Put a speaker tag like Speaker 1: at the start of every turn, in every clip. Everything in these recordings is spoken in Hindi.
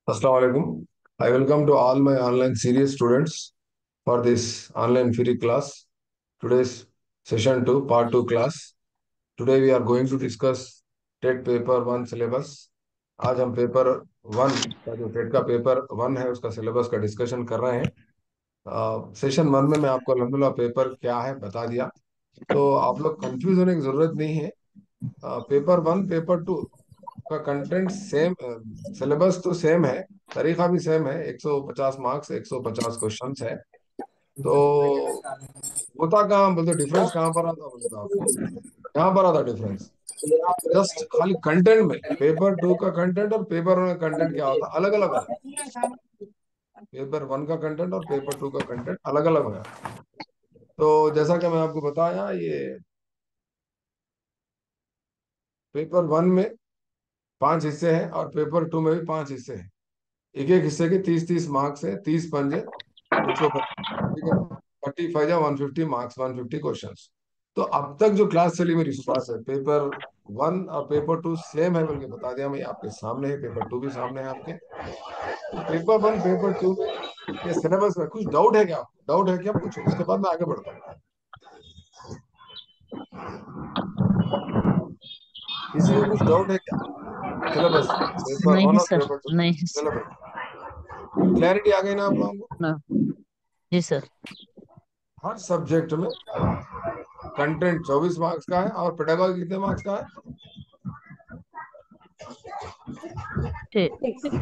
Speaker 1: Assalamu alaikum. I welcome to all my online series students for this online free class. Today's session 2, part 2 class. Today we are going to discuss TET paper one syllabus. आज हम पेपर वन का जो टेट का पेपर वन है उसका सिलेबस का डिस्कशन कर रहे हैं। सेशन वन में मैं आपको अल्हम्दुलिल्लाह पेपर क्या है बता दिया, तो आप लोग कंफ्यूज होने की जरूरत नहीं है। पेपर वन पेपर टू का कंटेंट सेम, सिलेबस तो सेम है, तरीका भी सेम है। 150 मार्क्स, 150 क्वेश्चंस है। तो होता कहाँ बोलते, डिफरेंस कहाँ पर आता बोलते तो आपको यहाँ पर आता डिफरेंस। जस्ट खाली कंटेंट में पेपर टू का कंटेंट और पेपर वन का कंटेंट क्या होता, अलग अलग होता। पेपर वन का कंटेंट और पेपर टू का कंटेंट अलग अलग होगा। तो जैसा कि मैं आपको बताया, ये पेपर वन में 5 हिस्से हैं और पेपर टू में भी 5 हिस्से हैं। एक एक हिस्से के 30-30 मार्क्स है, 30 पंजे 150, ठीक है। 45 या 150 मार्क्स, 150 क्वेश्चन। तो अब तक जो क्लास चली मेरी क्लास है, पेपर वन और पेपर टू सेम है बोल के बता दिया मैं, आपके सामने है, पेपर टू भी सामने है आपके। तो पेपर वन पेपर टू में ये सिलेबस में कुछ डाउट है क्या? डाउट है क्या पूछो, उसके बाद मैं आगे बढ़ता हूँ। किसी को कुछ डाउट है क्या? सिलेबस, पेपर वन
Speaker 2: नहीं
Speaker 1: और
Speaker 2: सर।
Speaker 1: पेपर टू
Speaker 2: नहीं सर।
Speaker 1: सिलेबस क्लैरिटी आ गई ना आप लोगों को?
Speaker 2: ना। जी सर।
Speaker 1: हर सब्जेक्ट में कंटेंट 24 मार्क्स का है और पेडागॉजी कितने मार्क्स का है?
Speaker 2: ठीक।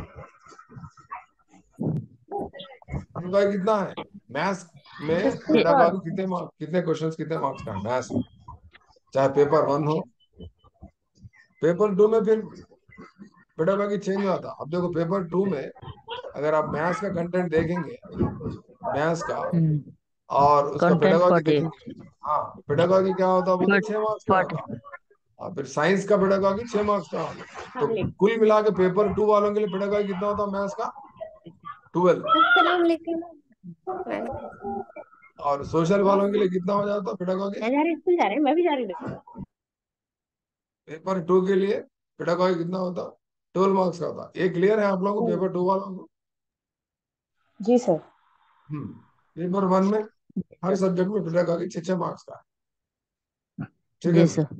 Speaker 1: पेडागॉजी कितना है? मैथ्स में
Speaker 2: ठीक।
Speaker 1: पेडागॉजी कितने मार्क्स, कितने क्वेश्चंस कितने मार्क्स का है मैथ्स में? चाहे पेपर वन हो, पेपर टू में फिर पेडागॉजी चेंज हुआ था। अब देखो पेपर टू में अगर आप मैथ्स का कंटेंट देखेंगे, मैथ्स का, और उसका
Speaker 2: कंटेंट
Speaker 1: पेडागॉजी
Speaker 2: 40।
Speaker 1: देखेंगे, हाँ पेडागॉजी क्या होता बोलते 6 मार्क्स का
Speaker 2: 40।
Speaker 1: होता। और फिर साइंस का पेडागॉजी 6 मार्क्स का होता। तो कुल मिला के पेपर टू वालों के लिए पेडागॉजी कितना होता मैथ्स का? 12।
Speaker 3: अस्सलाम वालेकुम।
Speaker 1: और सोशल वालों के लिए कितना हो जाता पेडागॉजी?
Speaker 3: मैं जा रही स्कूल जा रहे हैं, मैं भी जा रही हूँ।
Speaker 1: पेपर टू के लिए पेडागॉजी कितना होता? 12 मार्क्स का होता। ये क्लियर है आप लोगों को पेपर टू वालों को?
Speaker 3: जी सर।
Speaker 1: हम्म। पेपर वन में हर सब्जेक्ट में पेडागॉजी 6-6 मार्क्स का है, ठीक है
Speaker 2: जी
Speaker 1: ना?
Speaker 2: सर।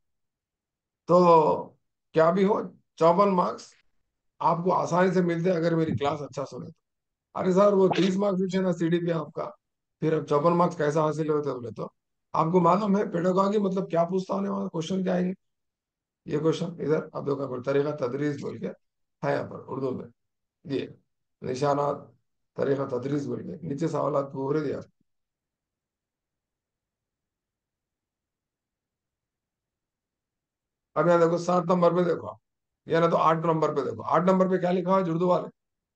Speaker 1: तो क्या भी हो, 54 मार्क्स आपको आसानी से मिलते हैं अगर मेरी क्लास अच्छा सुने तो। अरे सर वो 30 मार्क्स भी थे ना सीडी पे आपका, फिर अब 54 मार्क्स कैसे हासिल होते बोले तो आपको मालूम है पेडागॉजी मतलब क्या पूछता होने वाला क्वेश्चन क्या आएंगे? ये क्वेश्चन इधर अब देखो, तरीका तदरीस बोल के है यहाँ पर उर्दू में, ये निशानात, तरीका तदरीस बोल के नीचे सवाल पूरे दिया। अब यहाँ देखो 7 नंबर पे देखो आप, या ना तो 8 नंबर पे देखो। 8 नंबर पे क्या लिखा हुआ है उर्दू वाले?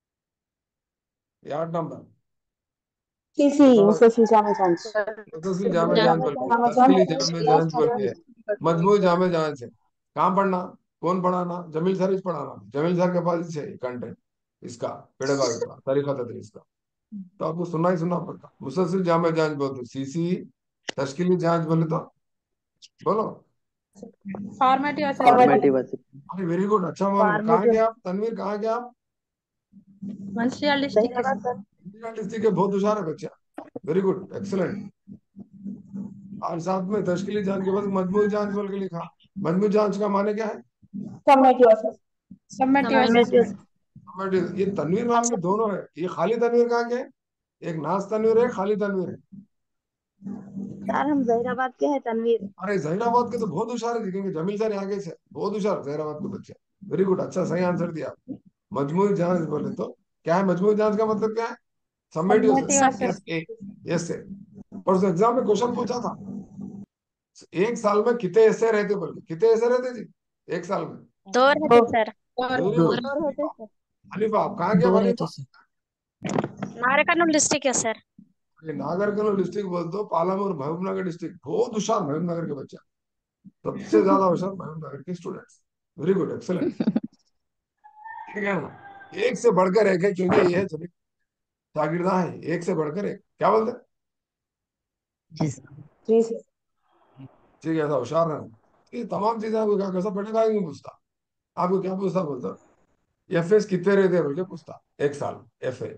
Speaker 1: ये 8 नंबर
Speaker 3: सीसी
Speaker 1: बताओ।
Speaker 3: मुसलसल जामे जांच।
Speaker 1: मुतसिल जामे जांच बोल के,
Speaker 3: जामे
Speaker 1: तस्कीली जामे जांच बोल के,
Speaker 3: जांच।
Speaker 1: मजमू जामे जांच है। कहाँ पढ़ना? कौन पढ़ाना? जमील सर ही पढ़ाना। जमील सर के पास ही है कंटेंट इसका, पेडागॉजी का, तरीका तदरीस का। तो आपको सुनना ही सुनना पड़ता। मुसलसिल जामे जांच बोलते, सीसी तश्कीली जांच बोले तो बोलो।
Speaker 3: Formative assessment.
Speaker 1: अरे वेरी गुड, अच्छा मालूम है। कहाँ के
Speaker 3: फॉर्मेटिव
Speaker 1: आप तनवीर, कहाँ के आप?
Speaker 3: Mancherial district sir.
Speaker 1: Indira district के, बहुत होशियार है बच्चा। Very good, excellent. और साथ में तश्कीली जांच के बाद मजमूई जांच बोल के लिखा। मजमूई जांच का माने क्या है?
Speaker 3: Summative assessment. Summative assessment.
Speaker 1: But ये तनवीर नाम के दोनों है। ये खाली तनवीर कहाँ के हैं? एक नाज तनवीर है, खाली तनवीर है।
Speaker 3: सर हम जहीराबाद के हैं तनवीर।
Speaker 1: अरे जहीराबाद के तो बहुत होशियार है, क्योंकि जमील सर आगे से बहुत होशियार जहीराबाद के बच्चे। वेरी गुड, अच्छा सही आंसर दिया। मजमूई जांच बोले तो क्या है? मजमूई जांच का मतलब क्या है? Summative
Speaker 3: summative
Speaker 1: assessment, S A,
Speaker 3: assessment.
Speaker 1: S A. पर उस एग्जाम में क्वेश्चन पूछा था, एक साल में कितने ऐसे रहते बोल के, कितने ऐसे रहते जी एक साल में?
Speaker 4: दो रहते सर।
Speaker 1: वेरी
Speaker 2: दो।
Speaker 1: गुड।
Speaker 3: और होते सर।
Speaker 1: हनीफा आप कहाँ के
Speaker 2: दो रहते
Speaker 1: हनीफा?
Speaker 2: सर।
Speaker 4: नागरकर्नूल डिस्ट्रिक्ट है सर।
Speaker 1: ये नागर कर्नूल डिस्ट्रिक्ट बोल दो, पालामूर महबूबनगर डिस्ट्रिक्ट, बहुत होशियार महबूबनगर के बच्चे, सबसे ज्यादा होशियार महबूबनगर के स्टूडेंट्स। Very good, excellent. ठीक है ना? एक से बढ़कर एक है, क्योंकि ये है शागिर्दा है, एक से बढ़कर एक, क्या बोलते हैं?
Speaker 2: जी सर।
Speaker 3: जी सर।
Speaker 1: ठीक है, ऐसा होशियार है। ये तमाम चीजें आपको क्या कैसा पढ़ेगा ही नहीं पूछता। आपको क्या पूछता बोलता? एफएस कितने रहते हैं बोल के पूछता, एक साल एफए।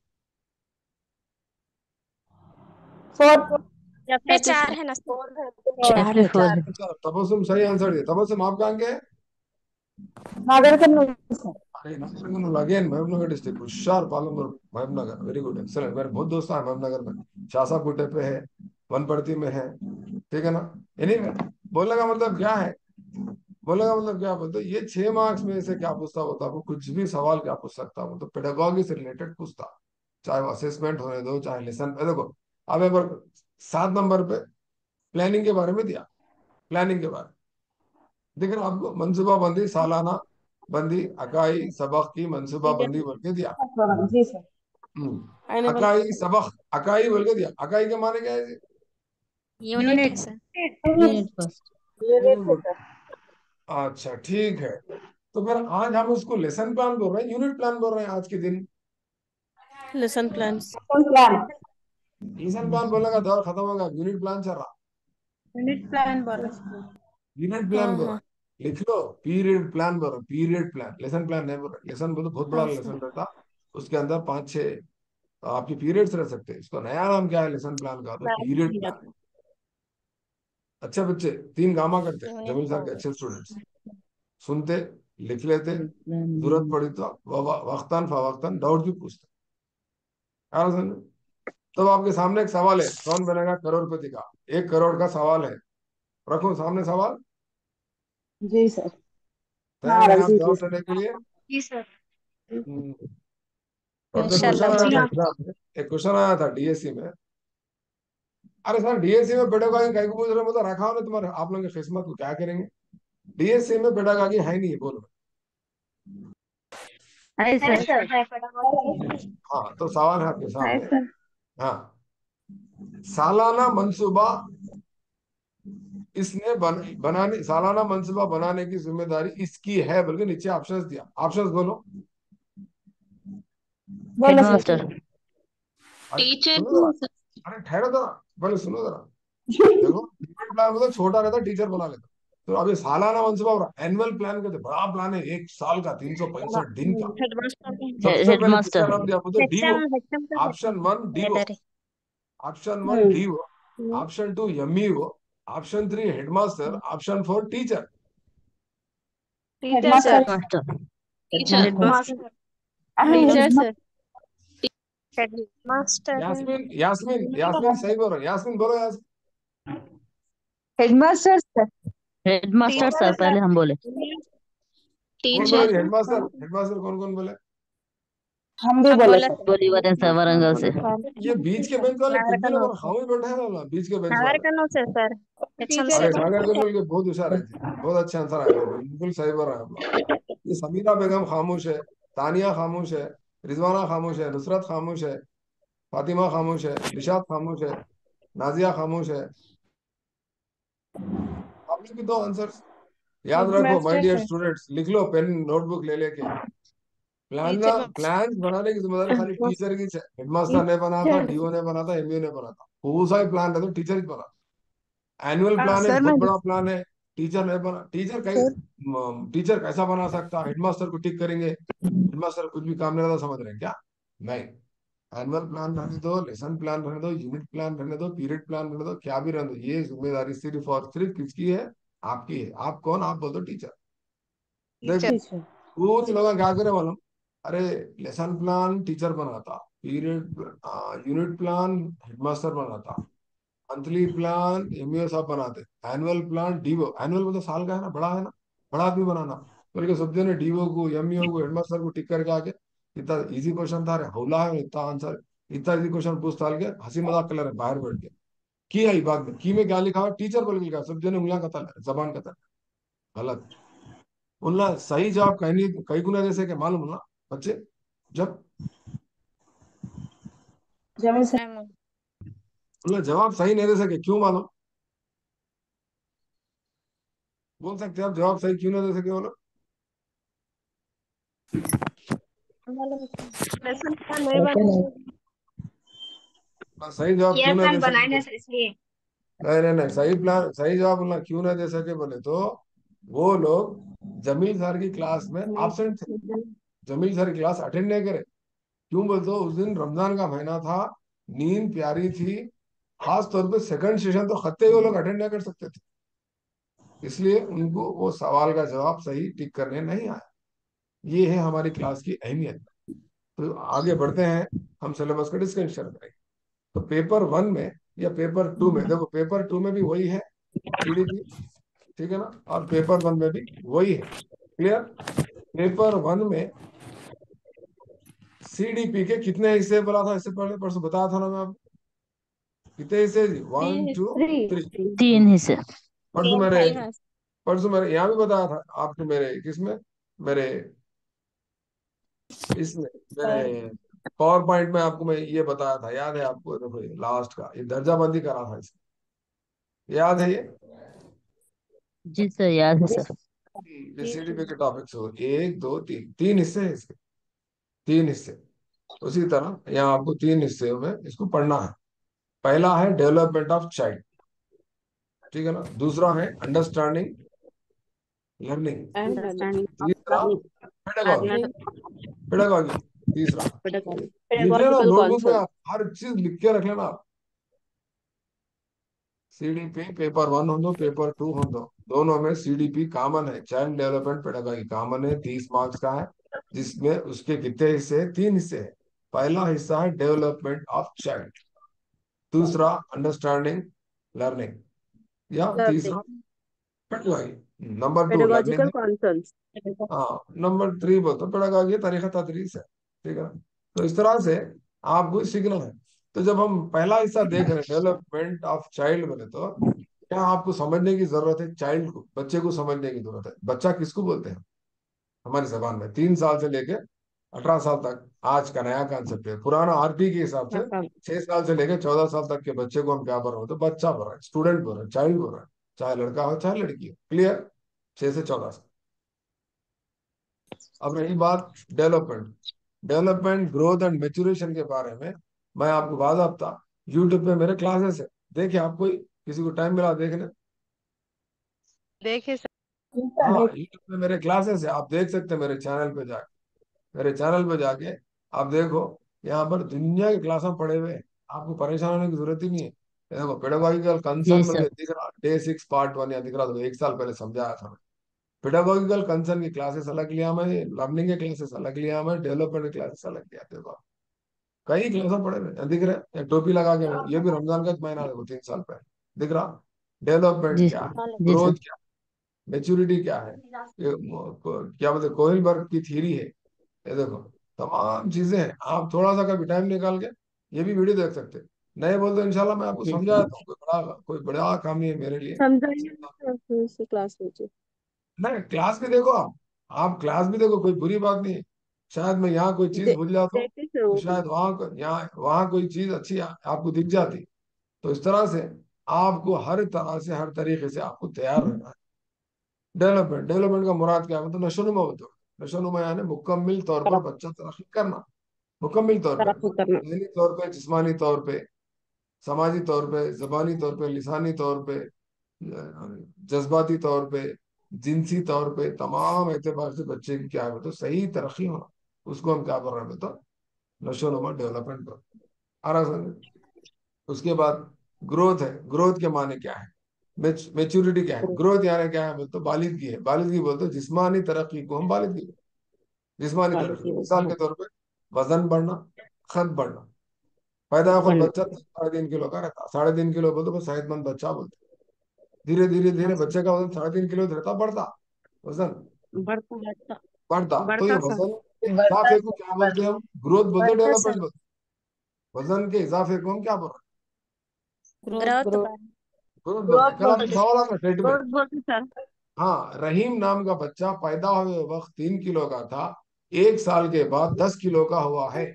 Speaker 4: जब पे 4 है ना सर।
Speaker 2: चार है, फोर है।
Speaker 1: अच्छा, तबसुम सही आंसर दिया। तबसुम आप कहाँ के हैं?
Speaker 5: नागर कर्नूल सर।
Speaker 1: अरे नागरकर्नूल अगेन, महबूबनगर डिस्ट्रिक्ट, हुशियार पालमपुर, महबूबनगर, वेरी गुड, एक्सलेंट। मेरे बहुत दोस्त हैं महबूबनगर में, शासापुटे पे है, वनपर्ती में है, ठीक है ना। एनीवे, बोलने का मतलब क्या है, बोलने का मतलब क्या बोलते, ये 6 मार्क्स में से क्या पूछता होता, आपको कुछ भी सवाल क्या पूछ सकता हूँ, तो पेडागोगी से रिलेटेड पूछता, चाहे वो असेसमेंट होने दो, चाहे लेसन। देखो अब एक बार 7 नंबर पे प्लानिंग के बारे में दिया, प्लानिंग के बारे में दिख रहा आपको, मंसूबा बंदी, सालाना बंदी, अकाई सबक की मंसूबा बंदी बोल के दिया।
Speaker 5: जी सर।
Speaker 1: अकाई सबक, अकाई बोल के दिया। अकाई के माने क्या है जी?
Speaker 4: Unit sir.
Speaker 2: Unit first.
Speaker 1: Unit बोल। अच्छा ठीक है, तो फिर आज हम उसको लेसन प्लान बोल रहे हैं, यूनिट प्लान बोल रहे हैं आज के दिन।
Speaker 6: Lesson plan.
Speaker 5: Plan.
Speaker 1: Lesson plan बोलने का दौर खत्म होगा, यूनिट प्लान चल रहा।
Speaker 6: यूनिट प्लान बोला।
Speaker 1: यूनिट प्लान बोल रहे हैं, लिख लो, पीरियड प्लान बोल रहे हैं, पीरियड प्लान, लेसन प्लान नहीं बोल रहे। लेसन बोलो बहुत बड़ा
Speaker 6: हाँ
Speaker 1: लेसन
Speaker 6: सर।
Speaker 1: रहता, उसके अंदर 5-6 आपकी पीरियड्स रह सकते हैं। इसका नया नाम क्या है लेसन प्लान का, तो पीरियड प्लान। अच्छे बच्चे 3 गामा करते, जमील सर के अच्छे स्टूडेंट्स, सुनते, लिख लेते, जरूरत पड़ी तो वक्तन फवक्तन डाउट भी पूछते। यार समझे? तो आपके सामने एक सवाल है, कौन बनेगा करोड़पति का, 1 करोड़ का सवाल है, रखो सामने सवाल,
Speaker 5: जी सर। हाँ
Speaker 1: तैयार है आप
Speaker 5: जी
Speaker 1: जवाब देने के लिए?
Speaker 4: जी सर।
Speaker 1: हम्म, और फिर
Speaker 4: इंशाल्लाह
Speaker 1: क्वेश्चन
Speaker 4: जी
Speaker 1: आया
Speaker 4: हाँ।
Speaker 1: था एग्जाम में, एक क्वेश्चन आया था डीएससी में। अरे सर डीएससी में पेडागोगी कहीं को पूछ रहे हो, मतलब रखा हो ना तुम्हारे, आप लोगों की किस्मत को क्या करेंगे। डीएससी में पेडागोगी है नहीं है, बोलो।
Speaker 2: है
Speaker 4: है
Speaker 2: सर।
Speaker 4: सर, है पेडागोजी।
Speaker 1: हाँ तो सवाल है आपके
Speaker 5: है
Speaker 1: सामने।
Speaker 5: सर।
Speaker 1: हाँ, सालाना मंसूबा इसने बनाने, सालाना मंसूबा बनाने की जिम्मेदारी इसकी है, बल्कि नीचे ऑप्शंस दिया, ऑप्शंस बोलो।
Speaker 5: बोलो सर।
Speaker 2: हेडमास्टर।
Speaker 1: अरे सुनो जरा, अरे ठहरो जरा, पहले सुनो जरा। देखो प्लान मतलब छोटा रहता, टीचर बना लेता, तो अभी सालाना मंसूबा और एनुअल प्लान कहते बड़ा प्लान है, 1 साल का, 365 दिन का।
Speaker 4: हेडमास्टर।
Speaker 1: सबसे पहले किसका
Speaker 2: हेडमास्टर।
Speaker 1: नाम दिया बोलते, डीओ।
Speaker 4: हेचम हेचम का
Speaker 1: ऑप्शन 1 डीओ,
Speaker 4: हेडर है।
Speaker 1: Option 1 DO, option 2 MEO, option 3 headmaster, option 4 teacher.
Speaker 4: Teacher sir.
Speaker 5: Headmaster.
Speaker 2: Master.
Speaker 4: Headmaster.
Speaker 6: Teacher sir.
Speaker 4: Headmaster है।
Speaker 1: यास्मीन, यास्मीन, यास्मीन सही बोल रहे हैं, यास्मीन बोलो Yasmin.
Speaker 5: Headmaster sir.
Speaker 2: Headmaster
Speaker 4: teacher
Speaker 2: sir
Speaker 4: sir.
Speaker 2: पहले हम बोले।
Speaker 1: कौन बोले
Speaker 4: टीचर।
Speaker 1: हेडमास्टर, हेडमास्टर कौन कौन बोले?
Speaker 5: हम भी
Speaker 4: अब
Speaker 5: बोले
Speaker 4: बोला
Speaker 5: सर।
Speaker 2: बोली वतन सर वरंगल से।
Speaker 1: ये बीच के बेंच वाले
Speaker 4: नागर
Speaker 1: कुछ भी ना
Speaker 4: कन्नौज
Speaker 1: बोलो,
Speaker 4: से।
Speaker 1: खामोश बैठे हैं ना बीच के बेंच
Speaker 4: नागर
Speaker 1: वाले।
Speaker 4: कन्नौज से सर। हेचम
Speaker 1: अरे
Speaker 4: सर।
Speaker 1: नागर कर्नूल के बहुत होशियार है जी, बहुत अच्छे आंसर आए थे, बिल्कुल सही बोल रहे हैं आप लोग। ये समीरा बेगम खामोश है, तानिया खामोश है, रिजवाना खामोश है, नुसरत खामोश है, फातिमा खामोश है, निशात खामोश है, नाजिया खामोश है। आपने भी दो आंसर याद रखो my
Speaker 6: headmaster
Speaker 1: dear
Speaker 6: sir.
Speaker 1: Students, लिख लो पेन नोटबुक ले लेके। Plan
Speaker 6: teacher.
Speaker 1: प्लान बनाने की जिम्मेदारी खाली टीचर की है, हेडमास्टर ने बना था, डीओ ने बना था, एमईओ ने बना था, वो सा ही प्लान है तो टीचर ही बना। एनुअल प्लान है,
Speaker 6: सर
Speaker 1: बहुत
Speaker 6: मैं।
Speaker 1: बड़ा प्लान है, टीचर ने बना। टीचर कैसा बना सकता है, हेडमास्टर को टिक करेंगे, हेडमास्टर कुछ भी काम नहीं रहता, समझ रहे हैं क्या? नहीं, एनुअल प्लान रहने दो, लेसन प्लान रहने दो, यूनिट प्लान रहने दो, पीरियड प्लान रहने दो, क्या भी रहने दो, ये जिम्मेदारी सिर्फ और सिर्फ किसकी है, आपकी है। आप कौन, आप बोल दो टीचर। देखो
Speaker 5: जी सर।
Speaker 1: पूरे लोग क्या करे मालूम, अरे लेसन प्लान टीचर बनाता, पीरियड यूनिट प्लान हेडमास्टर बनाता, मंथली प्लान एमईओ साहब बनाते, एनुअल प्लान डीओ, एनुअल मतलब साल का है ना, बड़ा है ना, बड़ा आदमी बनाना। बल्कि सब ने डीओ को, एमईओ को, हेडमास्टर को टिक करके आके, इतना इजी क्वेश्चन था, अरे हौला है इतना आंसर, इतना इजी क्वेश्चन पूछ डाल के हंसी मजाक कर रहे बाहर बैठ के। की आई बात में, की में क्या लिखा हुआ, टीचर बोल के लिखा, सब जने उंगलियां कतल है, जबान कतल, गलत। उनला सही जवाब कहीं नहीं, कई गुना जैसे कि मालूम ना बच्चे, जब
Speaker 5: जमील सर।
Speaker 1: उनला जवाब सही नहीं दे सके, क्यों मालूम, बोल सकते हैं आप जवाब सही क्यों नहीं दे सके बोलो।
Speaker 4: लेसन प्लान नहीं बना।
Speaker 1: सही जवाब
Speaker 4: ईयर
Speaker 1: क्यों ना
Speaker 4: प्लान
Speaker 1: दे सके
Speaker 4: बनाए ना
Speaker 1: बोलो।
Speaker 4: सर इसलिए।
Speaker 1: नहीं नहीं नहीं, सही प्लान, सही जवाब बोलना क्यों ना दे सके बोले तो, वो लोग जमील सर की क्लास में एब्सेंट थे, जमील सर क्लास अटेंड नहीं करे। क्यों बोलते हो? उस दिन रमजान का महीना था, नींद प्यारी थी, खास तौर पे सेकंड सेशन तो खत्ते ही वो लोग अटेंड नहीं कर सकते थे, इसलिए उनको वो सवाल का जवाब सही टिक करने नहीं आया। ये है हमारी क्लास की अहमियत। तो आगे बढ़ते हैं, हम सिलेबस का डिस्कशन करेंगे। तो पेपर 1 में या पेपर 2 में, देखो पेपर 2 में भी वही है सीडीपी, ठीक है ना, और पेपर 1 में भी वही है। क्लियर? पेपर 1 में सीडीपी के कितने हिस्से बोला था इससे पहले? परसों बताया था ना मैं आपको, कितने हिस्से जी? 1 2 3।
Speaker 2: 3 हिस्से।
Speaker 1: परसों मेरे
Speaker 6: हाँ
Speaker 1: परसों मेरे यहाँ भी बताया था आपको, मेरे किसमें, मेरे इसमें, मेरे पावर पॉइंट में आपको मैं ये बताया था, याद है आपको? देखो ये लास्ट का ये दर्जाबंदी करा था इसमें, याद है ये?
Speaker 2: जी सर, याद है सर।
Speaker 1: ये सीडीपी के टॉपिक्स हो, 1 2 3, 3 हिस्से हैं इसके, 3 हिस्से। उसी तरह यहाँ आपको 3 हिस्से में इसको पढ़ना है। पहला है डेवलपमेंट ऑफ चाइल्ड, ठीक है ना, दूसरा है अंडरस्टैंडिंग लर्निंग,
Speaker 6: अंडरस्टैंडिंग
Speaker 1: तीसरा पेडागॉजी, पेडागॉजी तीसरा। लिख लेना
Speaker 6: पेडागॉजिकल
Speaker 1: नोटबुक में,
Speaker 6: कॉन्सेप्ट।
Speaker 1: आप हर चीज लिख के रख लेना आप। सीडीपी पेपर 1 हो दो पेपर 2 हो दो, दोनों में सीडीपी कॉमन है, चाइल्ड डेवलपमेंट पेडागॉजी कॉमन है, 30 मार्क्स का है, जिसमें उसके कितने हिस्से हैं? 3 हिस्से हैं। पहला हिस्सा है डेवलपमेंट ऑफ चाइल्ड, दूसरा अंडरस्टैंडिंग लर्निंग, या तीसरा पेडागॉजी। नंबर 2 लर्निंग
Speaker 6: पेडागॉजिकल
Speaker 1: है।
Speaker 6: कॉन्सेप्ट।
Speaker 1: हाँ, नंबर 3 बोलते पेडागॉजी तरीका तदरीस है, ठीक है ना। तो इस तरह से आपको सीखना है। तो जब हम पहला हिस्सा देख रहे हैं डेवलपमेंट ऑफ चाइल्ड बोले, तो क्या आपको समझने की जरूरत है? चाइल्ड को, बच्चे को समझने की जरूरत है। बच्चा किसको बोलते हैं हमारी जबान में? 3 साल से लेके 18 साल तक आज का नया कॉन्सेप्ट है, पुराना आरटी के हिसाब से 6 साल से लेके 14 साल तक के बच्चे को हम क्या बोल रहे हैं? तो बच्चा बोल रहे हैं, स्टूडेंट बोल रहे हैं, चाइल्ड बोल रहे हैं, चाहे लड़का हो चाहे लड़की हो। क्लियर? 6 से 14 साल। अब रही बात development, development growth and maturation के बारे में मैं आपको बाज़ाब्ता यूट्यूब पे मेरे क्लासेस है, देखिए आप कोई किसी को टाइम मिला देखने।
Speaker 6: देखे सर।
Speaker 1: हाँ, यूट्यूब पे मेरे क्लासेस है, आप देख सकते हैं मेरे चैनल पे जाके, मेरे चैनल पे जाके आप देखो, यहाँ पर दुनिया के क्लास में पढ़े हुए हैं, आपको परेशान होने की जरूरत ही नहीं है। ये देखो पेडागॉजिकल
Speaker 2: जी
Speaker 1: कंसर्न
Speaker 2: सर।
Speaker 1: मुझे दिख रहा, डे 6 पार्ट 1 या दिख रहा, तो 1 साल पहले समझाया था। पेडागॉजिकल कंसर्न की क्लासेस अलग लिया मैं, लर्निंग के क्लासेस अलग लिया मैं, डेवलपमेंट के क्लासेस अलग लिया। देखो कई क्लासेस पढ़े हुए दिख रहे हैं, टोपी लगा के ये भी रमजान का महीना, देखो 3 साल पहले दिख रहा। डेवलपमेंट
Speaker 2: जी
Speaker 1: क्या है,
Speaker 2: जी
Speaker 1: ग्रोथ
Speaker 2: सर।
Speaker 1: क्या है, मेच्योरिटी क्या है, क्या बोलते कोहिलबर्ग की थ्योरी है, ये देखो तमाम चीजें हैं। आप थोड़ा सा कभी टाइम निकाल के ये भी वीडियो देख सकते हैं। नहीं बोलते इंशाल्लाह मैं आपको
Speaker 2: जी
Speaker 1: समझा देता हूँ, कोई बड़ा काम नहीं है मेरे लिए।
Speaker 6: समझाइए से क्लास लीजिए।
Speaker 1: नहीं, क्लास भी देखो आप क्लास भी देखो, कोई बुरी बात नहीं है। शायद मैं यहाँ कोई चीज भूल जाता हूँ,
Speaker 6: देखे सर
Speaker 1: तो
Speaker 6: वो भी।
Speaker 1: शायद यहाँ वहाँ कोई चीज अच्छी आपको दिख जाती। तो इस तरह से आपको हर तरह से हर तरीके से आपको तैयार रहना है। डेवलपमेंट, डेवलपमेंट का मुराद क्या है? मतलब नशोनुमा होते हो, नशोनुमा यानी मुकम्मल तौर पर बच्चा तरक्की करना, मुकम्मल तौर पर,
Speaker 6: तरक्की करना।
Speaker 1: जहनी तौर पे, जिस्मानी तौर पे, समाजी तौर पे, जबानी तौर पे, लिसानी तौर पे, जज्बाती तौर पे, जिनसी तौर पे, तमाम एतबार से बच्चे की क्या है तो सही तरक्की होना, उसको हम क्या कर रहे हैं? तो नशोनुमा डेवलपमेंट कर आ रहा समझ। उसके बाद ग्रोथ है, ग्रोथ के माने क्या है? मेच्योरिटी क्या है? ग्रोथ यानी क्या है? तो बालिदगी है, बालिदगी बोलते जिस्मानी तरक्की को हम बालिदगी, जिस्मानी तरक्की मिसाल के तौर पे वजन बढ़ना, कद बढ़ना। पैदा खुद बच्चा 3.5 किलो का रहता, 3.5 किलो बोलते बस सेहतमंद बच्चा बोलते। धीरे धीरे धीरे बच्चे का वजन 3.5 किलो रहता, बढ़ता वजन,
Speaker 6: बढ़ता बढ़ता
Speaker 1: बढ़ता। तो ये
Speaker 6: बढ़ता सर।
Speaker 1: वजन के इजाफे को क्या बोलते हैं हम? ग्रोथ बोलते,
Speaker 6: बढ़ता
Speaker 1: डेवलपमेंट
Speaker 6: सर।
Speaker 1: बोलते। वजन के इजाफे को हम क्या बोल रहे
Speaker 6: ग्रोथ।
Speaker 1: हैं? ग्रोथ बोलते हैं। कल आपको सवाल आता टेट में,
Speaker 6: ग्रोथ बोलते सर।
Speaker 1: हाँ, रहीम नाम का बच्चा पैदा हुए वक्त 3 किलो का था, 1 साल के बाद 10 किलो का हुआ है।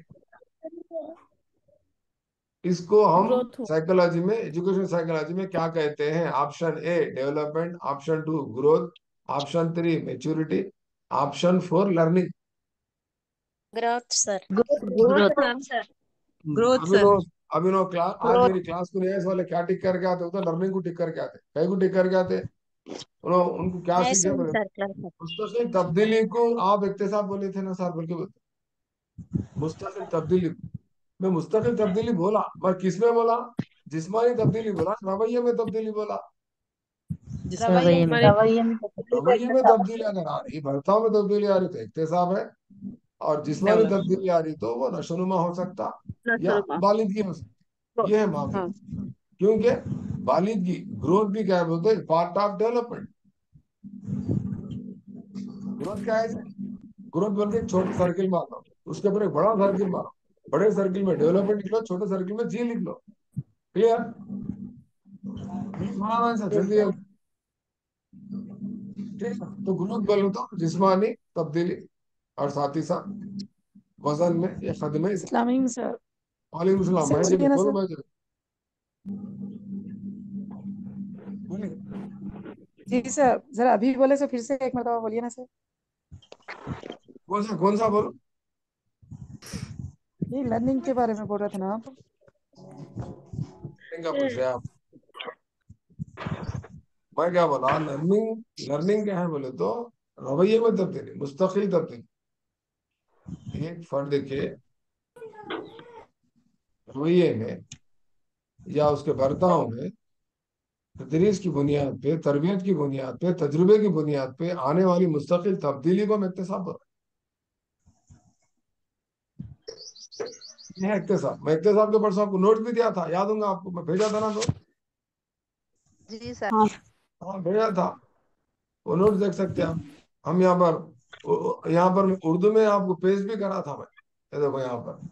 Speaker 1: इसको हम
Speaker 6: ग्रोथ हो।
Speaker 1: साइकोलॉजी में, एजुकेशन साइकोलॉजी में क्या कहते हैं? Option A development, option 2 growth, option 3 maturity, option 4 learning.
Speaker 6: Growth sir.
Speaker 2: Growth.
Speaker 6: Growth sir. Growth sir.
Speaker 1: Abhinav, Abhinav class आज
Speaker 6: ग्रोथ।
Speaker 1: मेरी क्लास को नहीं आए, इस वाले क्या टिक करके आते? तो लर्निंग को टिक करके आते, कई को टिक करके आते, उनको क्या
Speaker 6: नहीं
Speaker 1: सीखे
Speaker 6: सुनी
Speaker 1: बोले?
Speaker 6: सर क्लास में।
Speaker 1: मुस्तकिल तब्दीली को आप इक्तिसाब बोले थे ना सर, बोल के बोलते मुस्तकिल तब्दीली। मैं मुस्तकिल तब्दीली बोला, मैं किस में बोला? जिस्मानी तब्दीली बोला, रवैये में तब्दीली बोला।
Speaker 2: रवैये में।
Speaker 5: रवैये में
Speaker 1: रवैये में तब्दीली अगर आ रही, बर्ताव में तब्दीली आ रही तो इक्तिसाब है, और जिस्मानी तब्दीली आ रही तो वो नशोनुमा हो सकता या बालिदगी हो सकती। ये है मामला। क्योंकि बालिदगी, ग्रोथ भी क्या बोलते हैं, पार्ट ऑफ डेवलपमेंट। ग्रोथ क्या है? ग्रोथ बोल के एक छोटे सर्किल मारो, उसके ऊपर एक बड़ा सर्किल मारो, बड़े सर्किल में डेवलपमेंट लिख लो, छोटे सर्किल में जी लिख लो। क्लियर? जल्दी है। ठीक है, तो ग्रोथ बोलो तो जिस्मानी तब्दीली, और साथ ही साथ वजन में या खद में।
Speaker 5: इस्लामी सर।
Speaker 1: वालेकुम सलाम। मैं
Speaker 5: बोलिए ना
Speaker 1: बोलो,
Speaker 5: सर।
Speaker 1: मैं बोलिए।
Speaker 5: जी सर, जरा अभी बोले सर, फिर से एक मरतबा बोलिए ना सर।
Speaker 1: कौन सा बोलो?
Speaker 5: ये लर्निंग के बारे में बोल रहे थे ना आप।
Speaker 1: क्या पूछ रहे हैं आप? मैं क्या बोला? लर्निंग, लर्निंग क्या है बोले तो रवैये में तब्दीली, मुस्तकिल तब्दीली। एक फर्द के रवैये में या उसके बर्ताव में तदरीस की बुनियाद पे, तरबियत की बुनियाद पे, तजुर्बे की बुनियाद पे आने वाली मुस्तकिल तब्दीली को हम इक्तिसाब बोल रहे हैं। इक्तिसाब, मैं इक्तिसाब के परसों आपको नोट भी दिया था, याद होगा आपको, मैं भेजा था ना नोट?
Speaker 3: जी सर।
Speaker 1: हाँ भेजा था, वो नोट देख सकते हैं आप। हम यहाँ पर मैं उर्दू में आपको पेश भी करा था मैं। ये देखो यहाँ पर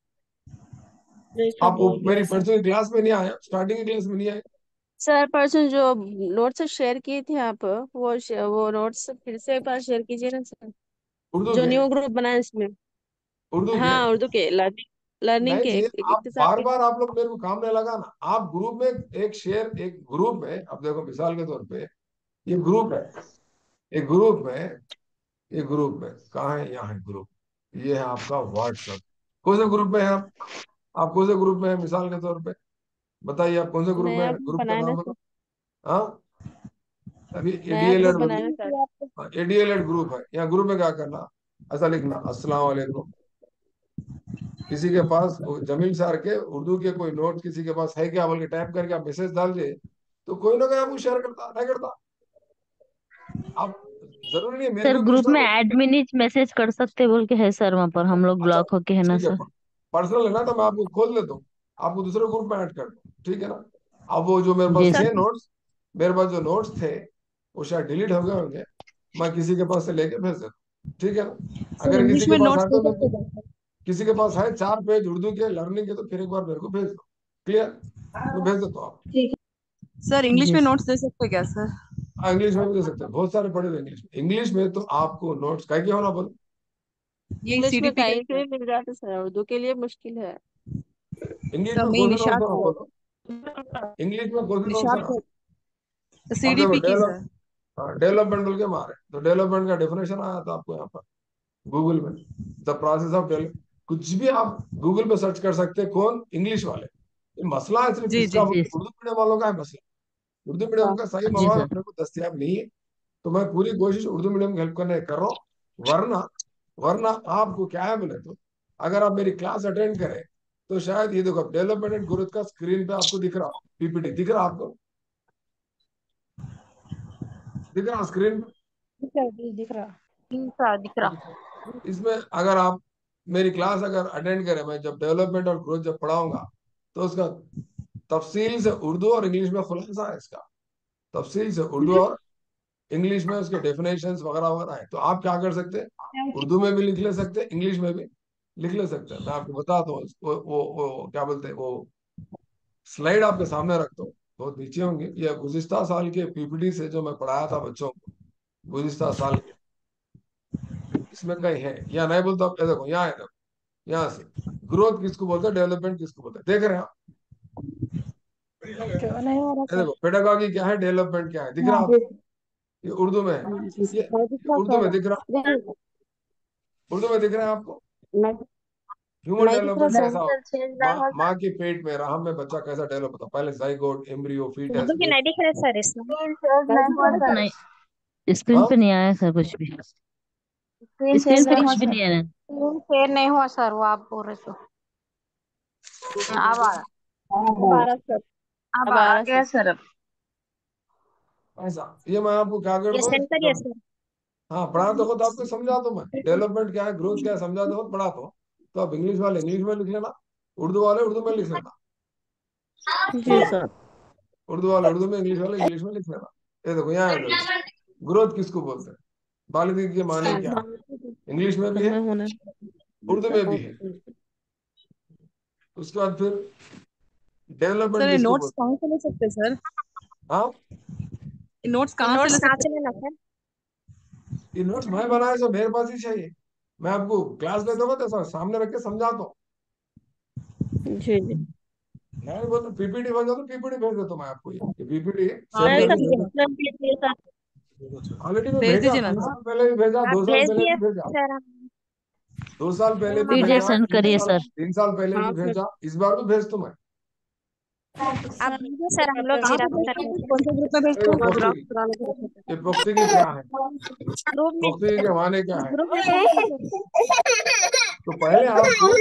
Speaker 1: आप मेरी परसों की क्लास में नहीं आए, स्टार्टिंग की क्लास में नहीं आए।
Speaker 4: सर परसों जो नोट्स शेयर किए थे आप, वो नोट्स फिर से एक बार शेयर कीजिए ना सर।
Speaker 1: उर्दू
Speaker 4: जो
Speaker 1: के,
Speaker 4: न्यू ग्रुप बना है इसमें।
Speaker 1: उर्दू के
Speaker 4: हाँ, उर्दू के लर्निंग, लर्निंग
Speaker 1: नहीं
Speaker 4: के
Speaker 1: जी, आप
Speaker 4: इक्तिसाब
Speaker 1: बार
Speaker 4: के।
Speaker 1: बार आप लोग मेरे को काम नहीं लगा ना। आप ग्रुप में एक शेयर, एक ग्रुप में, अब देखो मिसाल के तौर पे ये ग्रुप है, एक ग्रुप में, ये ग्रुप में कहाँ है? यहाँ है ग्रुप। ये है आपका व्हाट्सएप। कौन से ग्रुप में है आप कौन से ग्रुप में है मिसाल के तौर पे? बताइए आप कौन से ग्रुप में
Speaker 4: नया
Speaker 1: है?
Speaker 4: ग्रुप
Speaker 1: ग्रुप का
Speaker 4: बनाया ना
Speaker 1: नाम
Speaker 4: सर।
Speaker 1: बताओ। हाँ, अभी
Speaker 4: नया ग्रुप
Speaker 1: एडीएलएड
Speaker 4: बनाया
Speaker 1: बोलिए।
Speaker 4: सर।
Speaker 1: एडीएलएड ग्रुप है, यहाँ ग्रुप में क्या करना? ऐसा लिखना, अस्सलाम वालेकुम। किसी के पास जमील सर के उर्दू के कोई नोट किसी के पास है क्या बोल के टाइप करके आप मैसेज डाल दिए, तो कोई ना कोई आपको शेयर करता नहीं करता? आप जरूरी नहीं है मेरे
Speaker 2: सर
Speaker 1: को
Speaker 2: ग्रुप
Speaker 1: पूछना
Speaker 2: में
Speaker 1: तो।
Speaker 2: एडमिन मैसेज कर सकते बोल के है सर, वहां पर हम लोग
Speaker 1: अच्छा
Speaker 2: ब्लॉक होके है ना
Speaker 1: ठीक है,
Speaker 2: सर।
Speaker 1: पर्सनल है ना, तो मैं आपको खोल देता हूँ, आपको दूसरे ग्रुप में ऐड कर दूँ, ठीक है ना? अब वो जो मेरे
Speaker 2: जी
Speaker 1: पास थे
Speaker 2: सर।
Speaker 1: नोट्स, मेरे पास जो नोट्स थे वो शायद डिलीट हो गए होंगे, मैं किसी के पास से लेके भेज देता हूँ, ठीक है ना?
Speaker 5: सर
Speaker 1: अगर किसी
Speaker 5: इंग्लिश
Speaker 1: के
Speaker 5: में
Speaker 1: पास
Speaker 5: नोट्स
Speaker 1: है
Speaker 5: दे
Speaker 1: तो
Speaker 5: सकते
Speaker 1: मेरे
Speaker 5: हैं क्या?
Speaker 1: किसी के पास है 4 पेज उर्दू के लर्निंग के, तो फिर एक बार मेरे को भेज दो। क्लियर? मैं भेज देता हूँ आप।
Speaker 5: ठीक
Speaker 7: सर इंग्लिश
Speaker 2: जी
Speaker 7: में
Speaker 2: सर।
Speaker 7: नोट्स दे सकते हैं क्या सर?
Speaker 1: हाँ, इंग्लिश में भी दे सकते हैं, बहुत सारे पढ़े हुए इंग्लिश में। इंग्लिश में तो आपको नोट्स क्या क्या होना बोलो?
Speaker 7: ये
Speaker 4: इंग्लिश में
Speaker 7: सीडीपी
Speaker 4: कहीं के
Speaker 7: का
Speaker 4: भी मिल जाते सर, उर्दू के लिए मुश्किल है।
Speaker 1: इंग्लिश
Speaker 7: तो
Speaker 1: में कौन
Speaker 7: मेन
Speaker 1: से नोट्स
Speaker 7: निशात
Speaker 1: होना
Speaker 7: को,
Speaker 1: बोलो? इंग्लिश में कौन से नोट्स
Speaker 7: निशात
Speaker 1: होना?
Speaker 7: को
Speaker 1: अब देखो
Speaker 7: सीडीपी की सर।
Speaker 1: डेवलपमेंट बोल के मारे तो डेवलपमेंट का डेफिनेशन आया था आपको यहाँ पर गूगल में, द प्रोसेस ऑफ डेवलप। कुछ भी आप गूगल पे सर्च कर सकते हैं, कौन? इंग्लिश वाले। ये मसला है सिर्फ
Speaker 7: जी
Speaker 1: किसका
Speaker 7: जी।
Speaker 1: बोल
Speaker 2: जी
Speaker 1: के, उर्दू मीडियम वालों का है मसला। उर्दू मीडियम का सही
Speaker 2: जी
Speaker 1: मवाद
Speaker 2: सर।
Speaker 1: अपने को दस्तियाब नहीं है, तो मैं पूरी कोशिश उर्दू मीडियम की हेल्प करने कर रहा हूँ। वरना वरना आपको क्या है बोले तो, अगर आप मेरी क्लास अटेंड करें तो शायद ये देखो डेवलपमेंट एंड ग्रोथ का स्क्रीन पे आपको दिख रहा, पीपीटी दिख रहा आपको? दिख रहा स्क्रीन
Speaker 5: है, जी दिख रहा।
Speaker 4: दिख रहा।
Speaker 1: पे? इसमें अगर आप मेरी क्लास अगर अटेंड करें, मैं जब डेवलपमेंट और ग्रोथ जब पढ़ाऊंगा, तो उसका तफसील से उर्दू और इंग्लिश में खुलासा है इसका। तफसील से उर्दू और इंग्लिश में उसके डेफिनेशंस वगैरह वगैरह है, तो आप क्या कर सकते हैं? उर्दू में भी लिख ले सकते हैं, इंग्लिश में भी लिख ले सकते हैं। मैं आपको बताता हूँ, वो क्या बोलते हैं, वो स्लाइड आपके सामने रखता हूँ, बहुत नीचे होंगे। ये गुज़िश्ता साल के पीपीटी से जो मैं पढ़ाया था बच्चों को, गुज़िश्ता साल के, इसमें कहीं है या नहीं बोलता? ये देखो यहाँ है, देखो यहाँ से ग्रोथ किसको बोलते हैं, डेवलपमेंट किसको बोलते हैं, देख रहे हैं आप?
Speaker 5: क्यों नहीं हो रहा
Speaker 1: ये
Speaker 5: सर?
Speaker 1: देखो पेडागॉजी क्या है, डेवलपमेंट क्या है, दिख रहा
Speaker 5: हाँ
Speaker 1: है
Speaker 5: जी।
Speaker 1: आपको? ये उर्दू में है,
Speaker 5: हाँ जी
Speaker 1: ये
Speaker 5: सर।
Speaker 1: उर्दू में दिख रहा, उर्दू में दिख रहा है आपको?
Speaker 4: नहीं।
Speaker 1: ह्यूमन
Speaker 4: नहीं दिख रहा
Speaker 1: डेवलपमेंट
Speaker 4: सर।
Speaker 1: कैसा हो?
Speaker 3: मेडिकल चेंज
Speaker 1: माँ
Speaker 3: ना हो
Speaker 1: माँ के पेट में रहम में बच्चा कैसा डेवलप होता है? पहले जाइगोट, एम्ब्रियो, फीटस,
Speaker 6: मुझे नहीं दिख रहा सर इसमें।
Speaker 3: स्क्रीन चेंज
Speaker 4: नहीं
Speaker 3: नहीं
Speaker 4: दिख
Speaker 3: हुआ
Speaker 4: रहा सर।
Speaker 3: सर।
Speaker 2: नहीं, स्क्रीन
Speaker 1: हाँ
Speaker 2: पे नहीं आया सर कुछ भी।
Speaker 3: स्क्रीन
Speaker 2: स्क्रीन
Speaker 3: चेंज
Speaker 2: पे
Speaker 3: नहीं हुआ
Speaker 2: कुछ भी
Speaker 3: सर।
Speaker 2: नहीं आया।
Speaker 6: शेयर नहीं हुआ सर, वो आप बोल रहे सो।
Speaker 3: अब आया।
Speaker 4: अब आ रहा सर।
Speaker 3: अब
Speaker 4: अब आ
Speaker 3: आ
Speaker 4: रहा
Speaker 3: गया
Speaker 4: सर।
Speaker 3: सर। अब
Speaker 1: ऐसा ये मैं आपको क्या कर
Speaker 6: ये
Speaker 1: दूँ?
Speaker 6: सेंड करिए सर।
Speaker 1: हाँ, पढ़ा तो खुद आपको समझा दो, मैं डेवलपमेंट क्या है, ग्रोथ क्या है समझा दो, खुद पढ़ा तो आप इंग्लिश वाले इंग्लिश में लिख लेना, उर्दू वाले उर्दू में लिख लेना,
Speaker 4: जी सर।
Speaker 1: उर्दू वाले उर्दू में, इंग्लिश वाले इंग्लिश में लिख लेना। ये देखो यहाँ है, देखो ग्रोथ किसको बोलते हैं, बालिदी के माने क्या है, इंग्लिश में भी है,
Speaker 4: मैं होने।
Speaker 1: उर्दू में भी है। उसके बाद फिर डेवलपमेंट
Speaker 7: सर ये
Speaker 1: किसको
Speaker 7: नोट्स
Speaker 1: बोलते
Speaker 7: कहाँ से ले सकते हैं सर?
Speaker 1: हैं? हाँ,
Speaker 7: ये नोट्स
Speaker 6: ये
Speaker 7: कहाँ से ले
Speaker 6: नोट्स कहाँ
Speaker 7: सकते
Speaker 6: से लेना सर?
Speaker 1: ये नोट्स मैं बनाया जो मेरे पास ही चाहिए, मैं आपको क्लास लेता हूँ तो सामने रख के समझाता हूँ।
Speaker 4: जी जी।
Speaker 1: मैं बोलता पीपीटी बन जाओ तो पीपीटी भेज देता हूँ मैं आपको, ये पीपीटी
Speaker 7: हैं? हाँ
Speaker 1: सेंड
Speaker 4: नहीं
Speaker 7: भेज
Speaker 1: करके
Speaker 4: सर,
Speaker 7: दीजिए
Speaker 1: भेजा,
Speaker 7: ना।
Speaker 4: तुरंत लीजिए सर।
Speaker 1: ऑलरेडी मैं
Speaker 7: भेज
Speaker 1: भेजा,
Speaker 7: दीजिए ना
Speaker 1: 3 साल
Speaker 7: सर।
Speaker 1: पहले भी भेजा,
Speaker 6: आप
Speaker 1: 2 साल
Speaker 6: भेज
Speaker 1: पहले
Speaker 6: दिए
Speaker 1: भी भेजा,
Speaker 6: सर हम।
Speaker 1: 2 साल पहले भी
Speaker 2: पीडीएफ
Speaker 1: भेजा,
Speaker 2: सेंड करिए सर।
Speaker 1: 3 साल पहले
Speaker 4: हाँ
Speaker 1: भी
Speaker 4: सर।
Speaker 1: भेजा, इस बार भी भेज दूं मैं।
Speaker 6: आप भेजिए सर, हम लोग
Speaker 7: कहाँ पे
Speaker 6: जिराक्स कर
Speaker 7: भेजते हैं सर?
Speaker 6: लेंगे।
Speaker 7: कौन से ग्रुप में भेजते
Speaker 1: देखो
Speaker 7: हैं?
Speaker 1: पुख्तगी, ये पुख्तगी क्या है,
Speaker 6: ग्रुप में।
Speaker 1: पुख्तगी के माने क्या है,
Speaker 6: ग्रुप में भेजिए सर।
Speaker 1: तो पहले आपको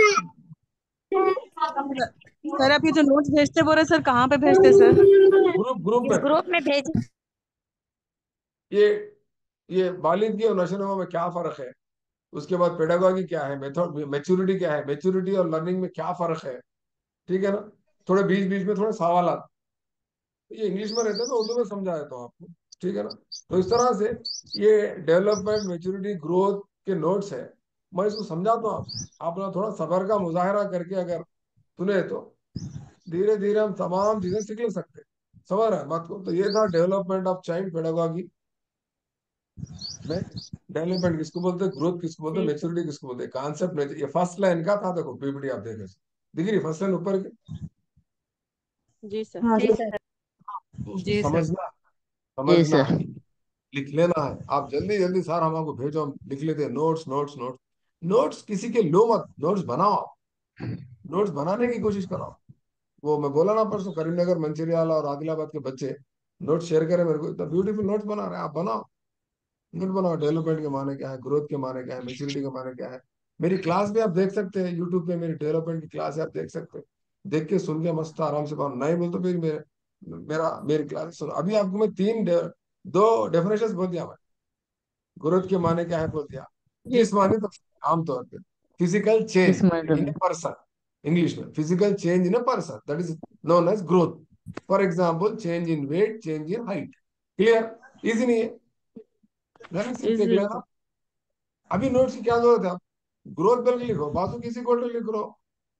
Speaker 7: सर आप ये जो नोट्स भेजते बोल रहे सर, कहाँ पे भेजते हैं सर?
Speaker 1: ग्रुप ग्रुप
Speaker 6: इस
Speaker 1: में,
Speaker 6: ग्रुप में भेजिए।
Speaker 1: ये ये बालिदगी और नशोनुमा में क्या फर्क है, उसके बाद पेडागॉजी क्या है, मेथड मैच्योरिटी क्या है, मैच्योरिटी और लर्निंग में क्या फर्क है, ठीक है ना, थोड़े बीच बीच में थोड़े सवाल, ये इंग्लिश में रहते हैं तो उर्दू में समझा देता हूँ आपको, ठीक है ना। तो इस तरह से ये डेवलपमेंट मैच्योरिटी ग्रोथ के नोट्स है, मैं इसको समझाता हूँ आप ना थोड़ा सब्र का मुजाहरा करके अगर सुने तो धीरे धीरे हम तमाम चीजें सीख ले सकते हैं। समझ रहे हैं बात को? तो ये था डेवलपमेंट ऑफ चाइल्ड पेडागॉजी में, डेवलपमेंट किसको बोलते हैं, ग्रोथ किसको बोलते हैं,
Speaker 4: जी सर।
Speaker 1: मैच्योरिटी किसको बोलते हैं, कॉन्सेप्ट। ये फर्स्ट लाइन का था, देखो पीपीटी आप देखे दिख रही फर्स्ट लाइन ऊपर की,
Speaker 4: जी सर।
Speaker 3: हाँ
Speaker 6: जी
Speaker 3: जी।
Speaker 6: सर।
Speaker 1: तो उसको
Speaker 7: जी सर।
Speaker 1: समझना
Speaker 2: जी
Speaker 1: समझना
Speaker 2: सर।
Speaker 1: है, लिख लेना है। आप जल्दी जल्दी सर हम आपको भेजो, हम लिख लेते हैं नोट्स नोट्स नोट्स। नोट्स किसी के लो मत, नोट्स बनाओ आप, नोट्स बनाने की कोशिश करो। वो मैं बोला ना परसों, करीमनगर मंचिरियाला और आदिलाबाद के बच्चे नोट्स शेयर करें मेरे को, इतना ब्यूटीफुल नोट्स बना रहे हैं, आप बनाओ, नोट बनाओ, डेवलपमेंट के माने क्या है, ग्रोथ के माने क्या है, मेच्योरिटी के माने क्या है। मेरी क्लास भी आप देख सकते हैं यूट्यूब पे, मेरी डेवलपमेंट की क्लास है, आप देख सकते हैं, देख के सुन के मस्त आराम से पढ़ो, नहीं बोल तो फिर मेरी क्लास सुनो। अभी आपको मैं दो डेफिनेशन बोल दिया, ग्रोथ के माने क्या है बोल दिया,
Speaker 4: जी
Speaker 1: जिस माने तो आमतौर पे फिजिकल चेंज
Speaker 2: किस
Speaker 1: इन ए
Speaker 2: मतलब?
Speaker 1: पर्सन, इंग्लिश में physical change in a person, that is known as growth. For example change in weight, change in height. Clear? Easy नहीं है, जरा सिर्फ देख
Speaker 4: इजी
Speaker 1: लेना।
Speaker 4: सर।
Speaker 1: अभी नोट्स की क्या जरूरत है, आप ग्रोथ पर लिखो, बाजू किसी को लिख लो,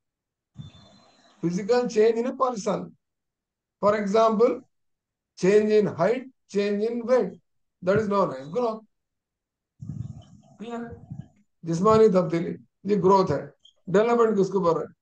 Speaker 1: physical change in a person, for example change in height, change in weight, that is known as growth. Clear है? जिस्मानी तब्दीली, ये ग्रोथ है। डेवलपमेंट किसको बोल रहे हैं,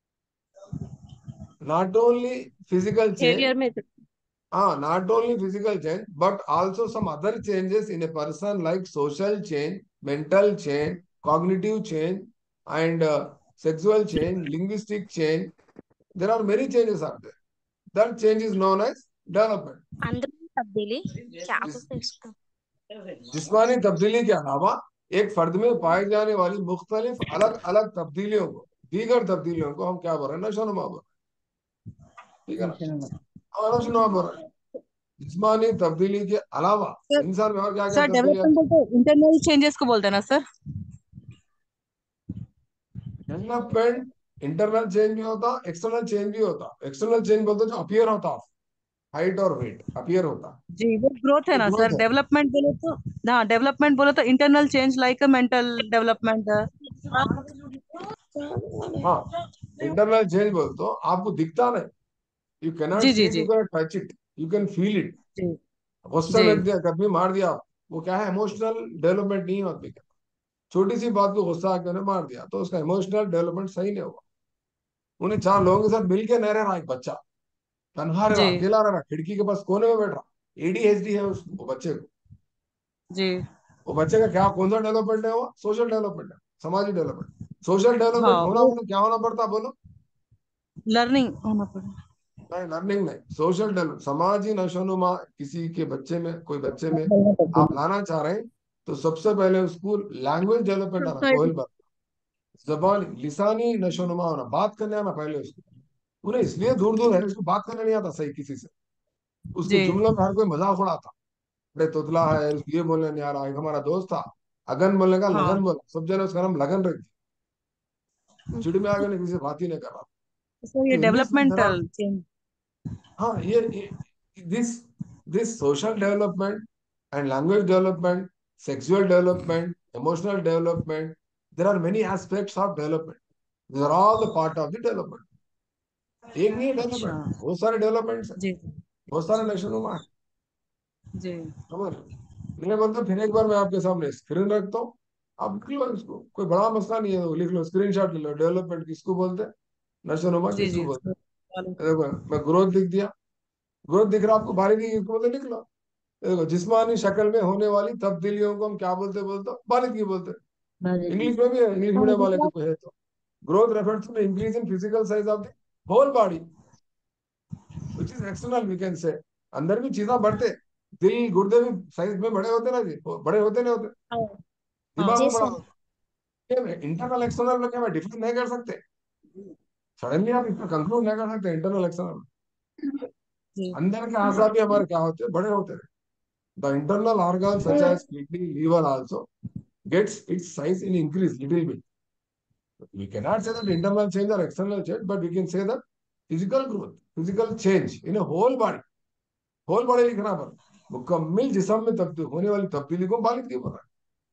Speaker 1: not only physical change,
Speaker 4: behaviour में तो।
Speaker 1: not only physical change, but also some other changes in a person like social change, mental change, cognitive change, and sexual change, linguistic change. There are many changes out there. That change is known as development.
Speaker 6: अंदरूनी तब्दीली क्या
Speaker 1: जिस,
Speaker 6: बोलते हैं इसको?
Speaker 1: जिस्मानी तब्दीली के अलावा एक फर्द में पाई जाने वाली मुख्तलिफ अलग अलग तब्दीलियों को, दीगर तब्दीलियों को हम क्या बोल रहे हैं, नशोनुमा बोल रहे हैं, ठीक है ना, नशोनुमा बोल रहे हैं। जिस्मानी तब्दीली के अलावा
Speaker 7: सर
Speaker 1: इंसान में और क्या क्या
Speaker 7: सर
Speaker 1: तब्दीली
Speaker 7: डेवलपमेंट
Speaker 1: आती
Speaker 7: बोलते हैं, इंटरनल चेंजेस को बोलते हैं ना सर?
Speaker 1: है? डेवलपमेंट इंटरनल चेंज भी होता, एक्सटर्नल चेंज भी होता। एक्सटर्नल चेंज बोलते जो अपीयर होता, हाइट और वेट अपीयर होता,
Speaker 7: जी वो ग्रोथ है
Speaker 1: वो
Speaker 7: ना सर?
Speaker 1: ग्रोथ है।
Speaker 7: डेवलपमेंट बोले तो, हाँ डेवलपमेंट बोले तो internal change like mental development.
Speaker 1: हाँ, इंटरनल चेंज बोलते तो आपको दिखता नहीं, यू कैनॉट
Speaker 7: जी
Speaker 1: सी
Speaker 7: जी
Speaker 1: इट, यू
Speaker 7: जी
Speaker 1: can touch it, you can feel it.
Speaker 7: जी
Speaker 1: गुस्से
Speaker 7: जी
Speaker 1: में दिया, कभी मार दिया, वो क्या है, इमोशनल डेवलपमेंट नहीं है आदमी का। छोटी सी बात को गुस्सा आके उन्हें मार दिया तो उसका इमोशनल डेवलपमेंट सही नहीं होगा। उन्हें 4 लोगों के साथ मिलके नहीं रह रहा एक बच्चा, तनहा रह रहा,
Speaker 7: जी
Speaker 1: अकेला रह रहा, खिड़की के पास कोने में बैठ रहा, एडीएचडी है वो बच्चे को।
Speaker 7: जी
Speaker 1: वो बच्चे का क्या कौन सा डेवलपमेंट है, वो सोशल डेवलपमेंट है, समाजी डेवलपमेंट। सोशल डेवलपमेंट
Speaker 7: हाँ
Speaker 1: होना
Speaker 7: वो
Speaker 1: मतलब क्या होना पड़ता, बोलो?
Speaker 7: लर्निंग होना पड़े।
Speaker 1: नहीं, लर्निंग नहीं, सोशल डेवलप, समाजी नशोनुमा किसी के बच्चे में, कोई बच्चे में आप लाना चाह रहे हैं, तो सबसे पहले उसको लैंग्वेज डेवलपमेंट आना, कोहल पर जबान लिसानी नशोनुमा होना, बात करने आना पहले उसको। उन्हें इसलिए दूर दूर है, उसको बात करना नहीं आता सही किसी से। उसको
Speaker 7: जी
Speaker 1: जुमलों में हर कोई मजाक उड़ाता, अरे तोतला है, उसको ये बोलने नहीं आ रहा। एक हमारा दोस्त था, अगन बोलने का
Speaker 7: हाँ
Speaker 1: लगन बोला, सब जने उसका नाम लगन रख दिया। चिड़ में आ गए, किसी से बात ही नहीं कर रहा।
Speaker 7: सर ये
Speaker 1: तो इंग्लिश में जरा,
Speaker 7: डेवलपमेंटल चेंज।
Speaker 1: हाँ, this this social development and language development, sexual development, emotional development, there are many aspects of development. These are all the part of the development. एक नहीं है
Speaker 7: अच्छा
Speaker 1: डेवलपमेंट, बहुत सारे डेवलपमेंट्स है,
Speaker 7: जी
Speaker 1: बहुत सारे नेशनों में है।
Speaker 7: जी
Speaker 1: समझ? मैं बोलता हूँ, फिर एक बार मैं आपके सामने स्क्रीन रखता हूँ, आप लिख लो इसको, कोई बड़ा मसला नहीं है, वो लिख लो, स्क्रीनशॉट ले लो। डेवलपमेंट किसको बोलते हैं, नशोनुमा
Speaker 7: जी
Speaker 1: किसको
Speaker 7: जी
Speaker 1: बोलते हैं? देखो, मैं ग्रोथ लिख दिया, ग्रोथ दिख रहा आपको, बारीकी किसको बोलते हैं, लिख लो। देखो, जिस्मानी शक्ल में होने वाली तब्दीलियों को हम क्या बोलते बोलते हैं? बालिदगी बोलते हैं। इंग्लिश में भी है, इंग्लिश मीडियम वाले को है तो। Growth refers to increase in physical size of the whole body, which is external, we can say. अंदर भी चीजें बढ़ते, दिल गुर्दे भी साइज में बड़े होते ना जी, वो बड़े होते नहीं होते,
Speaker 7: हाँ
Speaker 1: दिमाग
Speaker 6: जी
Speaker 1: में बड़ा
Speaker 6: सर।
Speaker 1: होता है। इंटरनल एक्सटर्नल में क्या मैं डिफरेंस नहीं कर सकते? सडनली आप इसका कंक्लूड नहीं कर सकते इंटरनल एक्सटर्नल।
Speaker 7: जी
Speaker 1: अंदर के आज़ा भी हमारे क्या होते हैं, बड़े होते हैं। The internal organ such as kidney, liver also gets its size in increase little bit. We cannot say that internal change or external change, but we can say that physical growth, physical change in a whole body, whole body लिखना पर मुकम्मिल जिस्म में तब्दील होने वाली तब्दीली को बालिद क्यों बोल रहा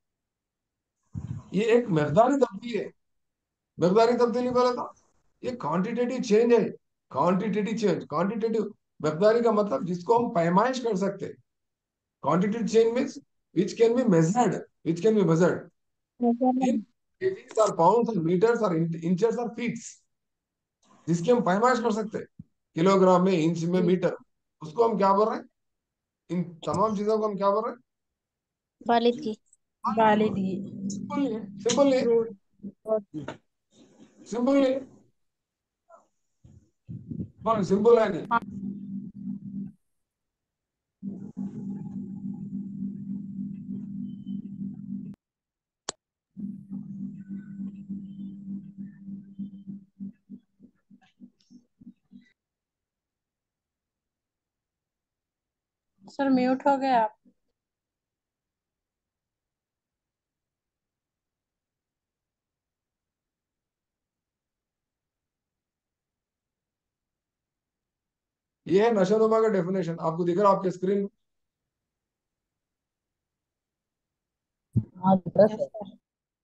Speaker 1: है? ये एक मकदारी तब्दीली है। मकदारी तब्दीली बोला था, ये क्वांटिटेटिव चेंज है। क्वांटिटेटिव चेंज, क्वांटिटेटिव मकदारी का मतलब जिसको हम पैमाइश कर सकते हैं। Quantitative change means which can be measured, which can be measured in kgs or pounds or meters or inches or feet, जिसकी हम पैमाइश कर सकते हैं, किलोग्राम में, इंच में, मीटर। उसको हम क्या बोल रहे हैं? इन तमाम चीजों को हम क्या बोल रहे हैं?
Speaker 6: वालिदगी।
Speaker 5: वालिदगी।
Speaker 1: सिंपल नहीं है, सिंपल नहीं है, सिंपल नहीं है, सिंपल है नहीं।
Speaker 5: सर म्यूट हो गया आप।
Speaker 1: ये है नशोनुमा का डेफिनेशन, आपको दिख रहा है आपके स्क्रीन में?
Speaker 5: Yes sir.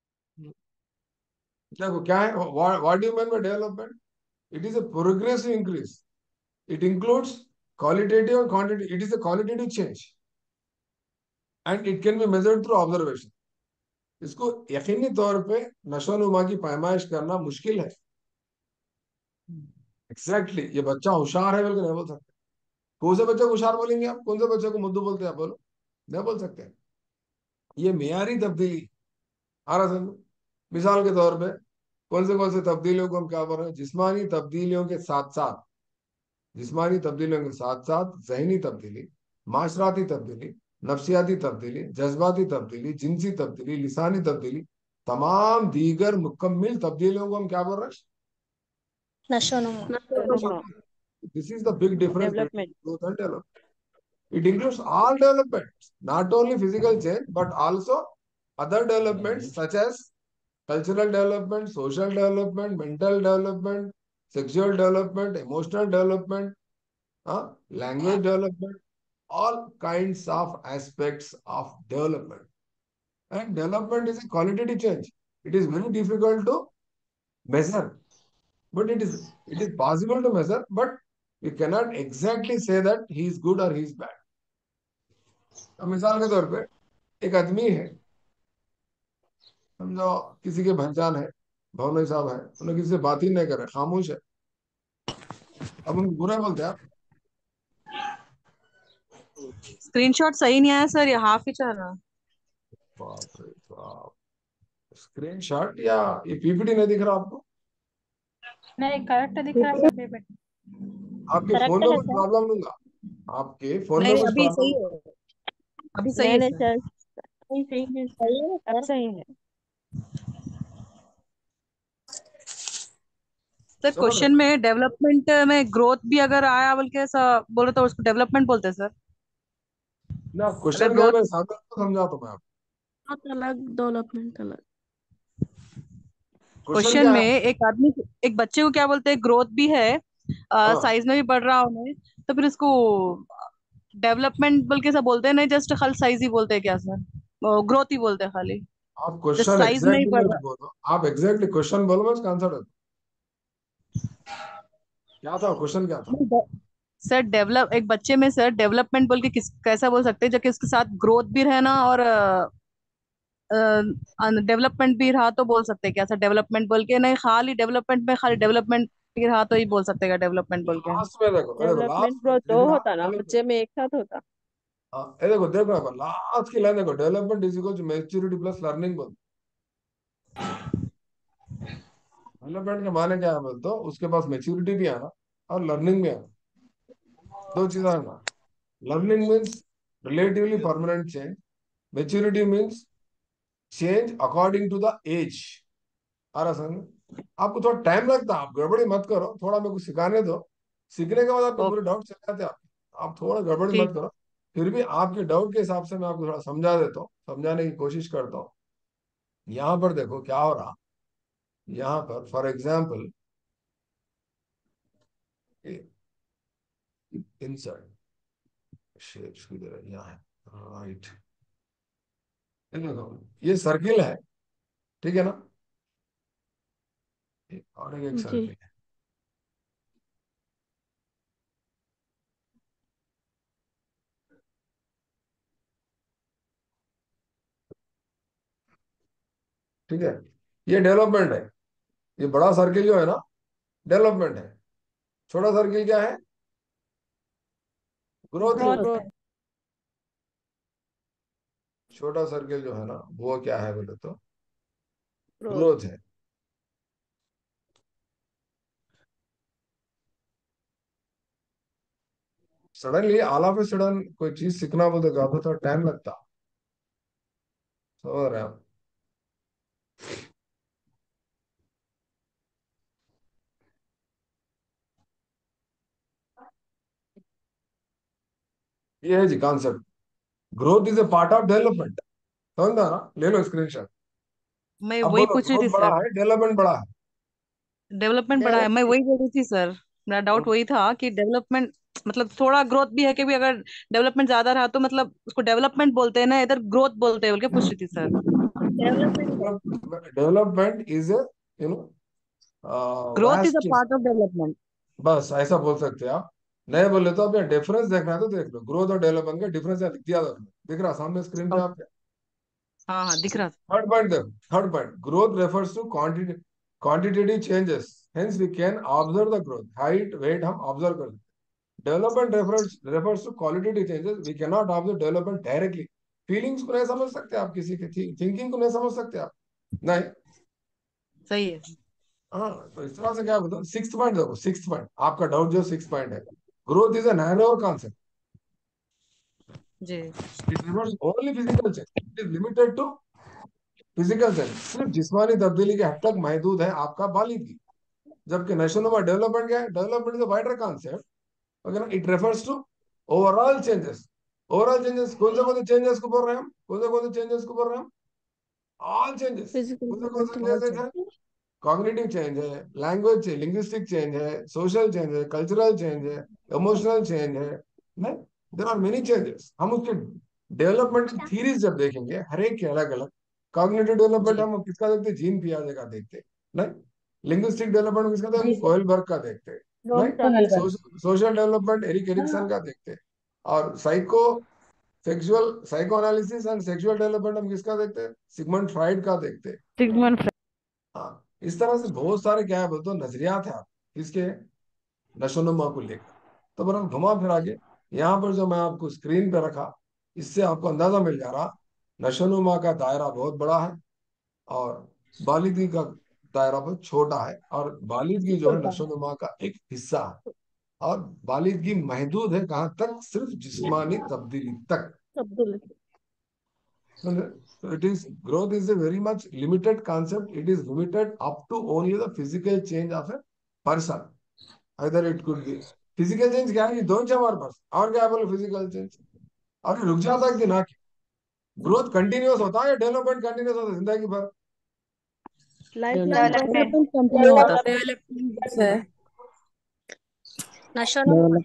Speaker 1: देखो क्या है, what do you mean by development? It is a progressive increase, it includes qualitative और quantity, it is a qualitative change and it can be measured through observation. इसको यकीनी तौर पे नशोनुमा की पैमाइश करना मुश्किल है। एग्जैक्टली ये बच्चा होशियार है बिल्कुल नहीं बोल सकते। कौन से बच्चे को होशियार बोलेंगे आप? कौन से बच्चे को मुद्दू बोलते हैं आप, बोलो? नहीं बोल सकते। ये मियारी तब्दीली आ रहा समझ। मिसाल के तौर पे कौन से तब्दीलियों को हम क्या बोल रहे हैं? जिस्मानी तब्दीलियों के साथ साथ, जिस्मानी तब्दीलियों के साथ साथ जहनी तब्दीली, माशराती तब्दीली, नफ्सियाती तब्दीली, जज्बाती तब्दीली, जिनसी तब्दीली, लिसानी तब्दीली, तमाम दीगर मुकम्मिल तब्दीलियों को हम क्या बोल रहे हैं?
Speaker 6: नशोनुमा।
Speaker 1: This is the big difference between
Speaker 4: development.
Speaker 1: growth and development. It includes all developments, not only physical change, but also other developments such as cultural development, social development, mental development, sexual development, emotional development, language development, all kinds of aspects of development. And development is a qualitative change. It is very difficult to measure, but it is possible to measure, but we cannot exactly say that he is good or he is bad. अब मिसाल के तौर पे एक आदमी है, समझो किसी के पहचान है, भवनोई साहब है, उन्हें किसी से बात ही नहीं कर रहे, खामोश है, अब उनको बुरा बोलते हैं आप?
Speaker 7: स्क्रीनशॉट सही नहीं आया सर, ये हाफ ही चल रहा।
Speaker 1: बाप रे बाप, स्क्रीनशॉट या ये पीपीटी नहीं दिख रहा आपको?
Speaker 5: नहीं करेक्ट दिख रहा है सर PPT।
Speaker 1: आपके फोन
Speaker 3: करेक्ट
Speaker 1: में
Speaker 3: है
Speaker 1: कुछ
Speaker 3: सर।
Speaker 1: प्रॉब्लम दूंगा? आपके फोन
Speaker 7: नहीं
Speaker 1: में
Speaker 7: नहीं,
Speaker 1: कुछ
Speaker 7: अभी
Speaker 1: प्रॉब्लम?
Speaker 7: सही है, अभी सही
Speaker 4: नहीं
Speaker 7: है
Speaker 4: नहीं
Speaker 7: सर।
Speaker 4: सर, सही सही है सर,
Speaker 3: सही है
Speaker 4: अब
Speaker 3: सर।
Speaker 4: सही है।
Speaker 7: सर
Speaker 1: समझ रहे
Speaker 7: क्वेश्चन में डेवलपमेंट में ग्रोथ भी अगर आया बोल के ऐसा बोले तो उसको डेवलपमेंट बोलते हैं सर।
Speaker 1: ना?
Speaker 7: अगर
Speaker 1: क्वेश्चन क्या है,
Speaker 7: ग्रोथ,
Speaker 1: मैं सामने तो समझा तो मैं आपको।
Speaker 4: ग्रोथ अलग, डेवलपमेंट अलग।
Speaker 1: क्वेश्चन
Speaker 7: क्वेश्चन
Speaker 1: क्या
Speaker 7: में
Speaker 1: है?
Speaker 7: एक आदमी, एक बच्चे को क्या बोलते हैं, ग्रोथ भी है,
Speaker 1: हाँ,
Speaker 7: साइज में भी बढ़ रहा उन्हें, तो फिर उसको डेवलपमेंट बोल के सब बोलते हैं, नहीं जस्ट खाली साइज ही बोलते हैं क्या सर? ग्रोथ ही बोलते हैं खाली,
Speaker 1: आप
Speaker 7: जस्ट
Speaker 1: क्वेश्चन
Speaker 7: साइज नहीं
Speaker 1: एग्जैक्टली
Speaker 7: बढ़
Speaker 1: मत बोलो, आप एग्जैक्टली क्वेश्चन बोलो, मैं उसका आंसर देता हूँ। क्या था क्वेश्चन, क्या था?
Speaker 7: रहा। सर डेवलप, एक बच्चे में सर डेवलपमेंट बोल के किस कैसा बोल सकते हैं, जो कि उसके साथ ग्रोथ भी रहना और डेवलपमेंट भी रहा तो बोल सकते हैं क्या सर? डेवलपमेंट बोल के नहीं, खाली डेवलपमेंट में खाली डेवलपमेंट भी रहा तो ही बोल सकते हैं क्या डेवलपमेंट बोल के?
Speaker 1: लास्ट में देखो, ये देखो
Speaker 4: डेवलपमेंट
Speaker 1: लास्ट में
Speaker 4: ग्रोथ दो
Speaker 1: जितना
Speaker 4: होता ना,
Speaker 1: डेवलप,
Speaker 4: बच्चे में एक साथ होता।
Speaker 1: हाँ ये देखो, देखो यहाँ पर लास्ट की लाइन देखो, development is equal to maturity plus learning बोल। डेवलपमेंट के माने क्या है बोल, तो उसके पास मैच्योरिटी भी आना और लर्निंग भी आना, दो चीजें आना। Learning means relatively permanent change, maturity means change according to the age. आ रहा समझ? आपको थोड़ा टाइम लगता है, आप गड़बड़ी मत करो, थोड़ा मेरे को सिखाने दो। सीखने के बाद आपके पूरे
Speaker 7: ओके,
Speaker 1: डाउट चले जाते हैं आपके। आप थोड़ा गड़बड़ी मत
Speaker 7: ठीक।
Speaker 1: करो। फिर भी आपके डाउट के हिसाब से मैं आपको थोड़ा समझा देता हूँ, समझाने की कोशिश करता हूँ। यहाँ पर देखो क्या हो रहा। यहाँ पर फॉर एग्जाम्पल इंसर्ट शेप्स किधर है, यहाँ है, राइट। ये देखो, ये सर्किल है, ठीक है ना? और एक
Speaker 4: जी
Speaker 1: सर्किल है, ठीक है? ये डेवलपमेंट है। ये बड़ा सर्किल जो है ना, डेवलपमेंट है। छोटा सर्किल क्या है? ग्रोथ है।
Speaker 5: Growth
Speaker 4: growth.
Speaker 5: है।
Speaker 1: छोटा सर्किल जो है ना, वो क्या है बोले तो
Speaker 4: ग्रोथ।
Speaker 1: ग्रोथ है। Suddenly all of a sudden कोई चीज सीखना बोलते ज्यादा थोड़ा टाइम लगता। समझ रहे हैं आप? ये है जी concept. Growth is a part of development. समझा ना? ले लो स्क्रीनशॉट।
Speaker 7: मैं
Speaker 1: अब
Speaker 7: वही
Speaker 1: बोलो,
Speaker 7: पूछ रही थी
Speaker 1: ग्रोथ बड़ा
Speaker 7: सर,
Speaker 1: है, डेवलपमेंट बड़ा है?
Speaker 7: डेवलपमेंट बढ़ा है, मैं वही बोल रही थी सर। मेरा डाउट वही था कि डेवलपमेंट मतलब थोड़ा ग्रोथ भी है कि भी, अगर डेवलपमेंट ज्यादा रहा तो मतलब उसको डेवलपमेंट बोलते हैं ना, इधर ग्रोथ बोलते हैं बोल के पूछ रही थी सर।
Speaker 3: डेवलपमेंट है।
Speaker 1: Development is a, you know,
Speaker 7: growth is a
Speaker 1: vast.
Speaker 7: Part of development.
Speaker 1: बस ऐसा बोल सकते हैं आप। नहीं बोले तो आप यहाँ डिफरेंस देखना है तो देख लो, ग्रोथ और डेवलपमेंट का डिफरेंस यहाँ लिख दिया था। दिख रहा सामने स्क्रीन पे आपके?
Speaker 7: हाँ हाँ दिख रहा था।
Speaker 1: थर्ड पॉइंट देखो, third point, growth refers to quantity, quantitative changes, hence we can observe the growth, height weight हम ऑब्जर्व कर सकते हैं। Development refers to qualitative changes, we can not observe development directly. Feelings को नहीं समझ सकते आप, किसी की थिंकिंग को नहीं समझ सकते आप, नहीं।
Speaker 7: सही है।
Speaker 1: हाँ, तो इस तरह से क्या बताओ। सिक्स पॉइंट देखो, सिक्स पॉइंट आपका डाउट जो सिक्स पॉइंट है, growth is a narrower concept,
Speaker 7: जी।
Speaker 1: It refers only physical change, it is limited to physical change, सिर्फ जिस्मानी तब्दीली के हद तक महदूद है आपका बालिगी। जबकि नशोनुमा डेवलपमेंट क्या है? Development is a wider concept, अगर it refers to overall changes. Overall changes कौन से चेंजेस को बोल रहे हैं हम? कौन से चेंजेस को बोल रहे हैं हम? All changes.
Speaker 4: फिजिकल
Speaker 1: कौन से
Speaker 4: मेंटल और
Speaker 1: चेंजेस है? कॉग्निटिव चेंज है, लैंग्वेज चेंज, लिंग्विस्टिक चेंज है, सोशल चेंज है, कल्चरल चेंज है, इमोशनल चेंज है, देयर आर मेनी चेंजेस। हम उसके डेवलपमेंट थीरीज जब देखेंगे हर एक के अलग अलग। कॉग्निटिव डेवलपमेंट
Speaker 7: जी।
Speaker 1: हम किसका देखते हैं? जीन पियाजे का देखते हैं, नहीं। लिंग्विस्टिक डेवलपमेंट किसका देखते
Speaker 7: जी
Speaker 1: हैं?
Speaker 7: सर।
Speaker 1: कोएलबर्ग का देखते हैं, नहीं।
Speaker 7: Rohan.
Speaker 1: Social development Erik Erikson का देखते हैं। और sexual psycho analysis and sexual development हम किसका देखते हैं? सिगमंड फ्राइड का देखते हैं।
Speaker 5: सिगमंड
Speaker 1: हाँ, इस तरह से बहुत सारे क्या है बोलते नजरियात है आप किसके? नशोनुमा को लेकर। तो बरं घुमा फिरा के यहाँ पर जो मैं आपको स्क्रीन पे रखा, इससे आपको अंदाजा मिल जा रहा, नशोनुमा का दायरा बहुत बड़ा है और बालिदगी का दायरा बहुत छोटा है, और बालिदगी जो है नशो नुमा का एक हिस्सा है। और बालिदगी महदूद है कहाँ तक? सिर्फ जिस्मानी तब्दीली तक। So it is growth is a very much limited concept. It is limited up to only the physical change of a person. Either it could be physical change क्या है? ये दो हमारे पास, और क्या बोले physical change? और ये रुक जाता है कि ना? ग्रोथ कंटिन्यूअस होता है या डेवलपमेंट कंटिन्यूस होता है जिंदगी भर?
Speaker 7: डेवलपमेंट कंटिन्यू होता है
Speaker 4: डेवलपमेंट
Speaker 6: नशो नुमा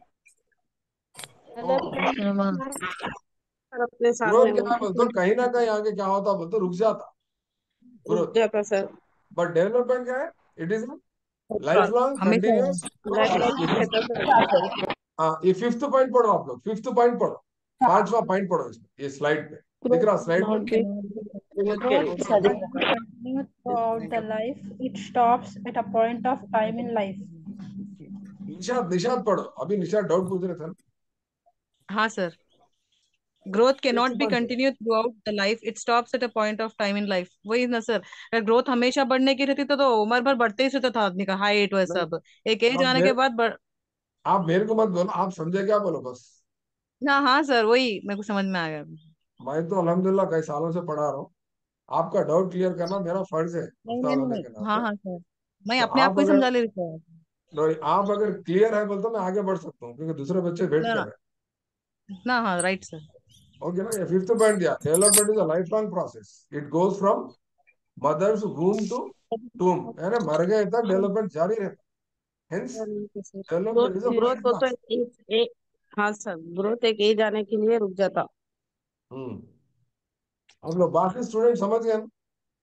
Speaker 4: अपने साथ
Speaker 1: ग्रोथ
Speaker 4: में
Speaker 1: क्या है बोलते हो? कहीं ना कहीं आगे क्या होता बोलते हो? रुक जाता
Speaker 4: रुक
Speaker 1: ग्रोथ।
Speaker 4: जाता सर।
Speaker 1: बट डेवलपमेंट क्या है? इट इज लाइफ लॉन्ग
Speaker 7: हमेशा
Speaker 1: कंटिन्यूस
Speaker 4: लाइफ लॉन्ग रहता सर।
Speaker 1: हाँ, ये फिफ्थ पॉइंट पढ़ो आप लोग, फिफ्थ पॉइंट पढ़ो, पांचवा पॉइंट पढ़ो इसमें, ये स्लाइड पे दिख रहा स्लाइड
Speaker 4: नॉट
Speaker 1: पे?
Speaker 4: Be
Speaker 6: growth
Speaker 5: continue throughout the life. It stops at a point of time in life.
Speaker 1: Nishad Nishad पढ़ो, अभी निशाद डाउट पूछ रहे थे ना।
Speaker 7: हाँ sir growth can
Speaker 1: fifth
Speaker 7: not be
Speaker 1: point
Speaker 7: continue throughout the life it stops at a point of time in life वही ना सर अगर ग्रोथ हमेशा बढ़ने की रहती तो उम्र भर बढ़ते ही रहता था आदमी का हाइट वह
Speaker 1: नहीं,
Speaker 7: सब एक एज
Speaker 1: आप
Speaker 7: आने के
Speaker 1: मेरे
Speaker 7: बाद
Speaker 1: आप मेरे को मत बोलो, आप समझे क्या बोलो बस।
Speaker 7: हाँ हाँ सर वही मेरे को समझ में आ गया
Speaker 1: मैं तो अल्हम्दुलिल्लाह कई सालों से पढ़ा रहा हूँ, आपका डाउट क्लियर करना मेरा फर्ज है
Speaker 7: नहीं
Speaker 1: उस्ताद
Speaker 7: नहीं नहीं
Speaker 1: होने के
Speaker 7: नहीं हाँ
Speaker 1: नाते।
Speaker 7: हाँ सर मैं
Speaker 1: तो
Speaker 7: अपने आप
Speaker 1: आप
Speaker 7: को ही
Speaker 1: अगर
Speaker 7: समझा ले रही थी
Speaker 1: नहीं, आप अगर क्लियर है बोलते तो मैं आगे बढ़ सकता हूँ, क्योंकि दूसरे बच्चे वेट कर
Speaker 7: ना
Speaker 1: रहे
Speaker 7: ना हाँ राइट सर
Speaker 1: हैं। ओके ना, ये फिफ्थ पॉइंट दिया, development is a life long process, it goes from mother's womb to tomb, यानी मर गए तक डेवलपमेंट जारी रहता है। Hence development is a
Speaker 4: growth
Speaker 1: life
Speaker 4: हो तो
Speaker 1: लॉन्ग।
Speaker 4: हाँ सर, ग्रोथ एक एज आने के लिए रुक जाता।
Speaker 1: हम्म, आप लोग बाकी स्टूडेंट समझ गए ना?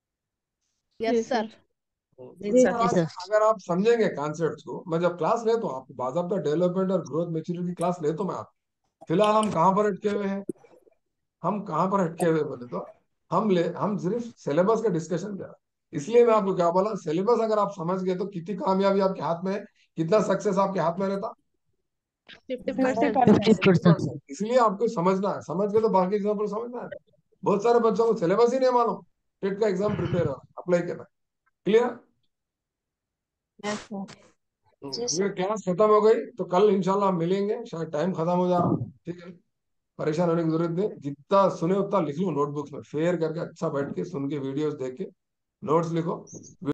Speaker 6: यस सर
Speaker 4: जी
Speaker 1: इस
Speaker 4: सर।
Speaker 1: तरह से अगर आप समझेंगे कॉन्सेप्ट्स को, मैं जब क्लास लेता हूँ आपको बाकायदा डेवलपमेंट और ग्रोथ मेच्योरिटी की क्लास लेता हूँ मैं आप। फिलहाल हम कहाँ पर अटके हुए हैं? हम कहाँ पर अटके हुए बोले तो हम सिर्फ सिलेबस का डिस्कशन कर रहे हैं। इसलिए मैं आपको क्या बोला, सिलेबस अगर आप समझ गए तो कितनी कामयाबी आपके हाथ में है, कितना सक्सेस आपके हाथ में रहता?
Speaker 4: 50%।
Speaker 5: 50%.
Speaker 1: इसलिए आपको समझना है, समझ के तो बाकी एग्जाम्पल समझना है। बहुत सारे बच्चों को सिलेबस ही नहीं मालूम, टेट का एग्जाम प्रिपेयर हो अप्लाई करना। क्लियर?
Speaker 4: Yes sir.
Speaker 6: जी
Speaker 1: ये
Speaker 6: सर
Speaker 1: क्लास खत्म हो गई तो कल इंशाल्लाह हम मिलेंगे, शायद टाइम खत्म हो जा रहा, ठीक है? परेशान होने की जरूरत नहीं, जितना सुने उतना लिख लो नोटबुक्स में, फेयर करके अच्छा बैठ के सुन के वीडियोस देख के नोट्स लिखो।